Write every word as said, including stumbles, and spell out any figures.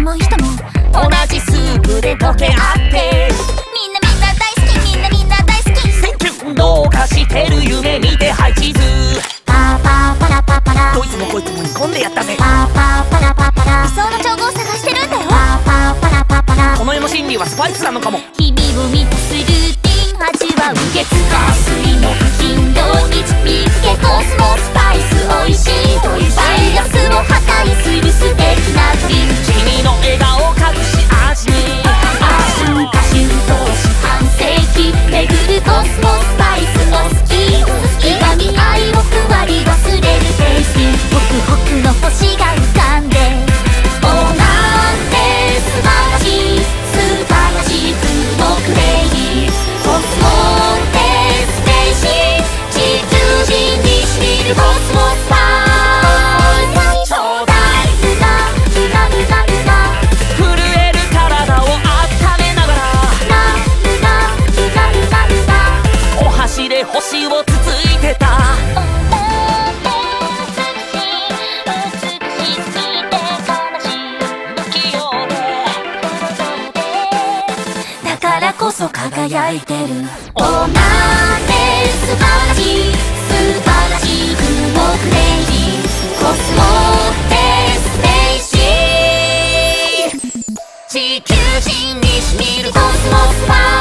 も人も同じスープで溶け合って、みんなみんな大好き、みんなみんな大好き。 センキューどうかしてる夢見てハイチーズ。 パーパーパラパパラ、 どいつもこいつも煮込んでやったぜ。 パーパーパラパパラ、理想の調合を探してるんだよ。パーパーパラパパラ、 この世の真理はスパイスなのかも。 日々を満たすルーティン味わう月火水の金土日見つけコスモスパイスおいしいバイアスを破壊する素敵なドリンク。 君の笑顔隠し味に春夏秋冬四半世紀巡るコスモスパイスお好き。いがみ愛をふわり忘れるテイスティン。ホクホクの星が浮かんで、おーなんて素晴らしいスーパーマジックもクレイジー。コスモテスペーシー地球人にしみるコスモスパイスちょうだい。ルナルナルナルナ、 震える体を温めながら、 ルナルナルナルナ、 お箸で星をつついてた。 だからこそ輝いてる。おーなんて素晴らしい素晴らしい雲クレイジーコスモテスペーシー地球人にしみるコスモスパイス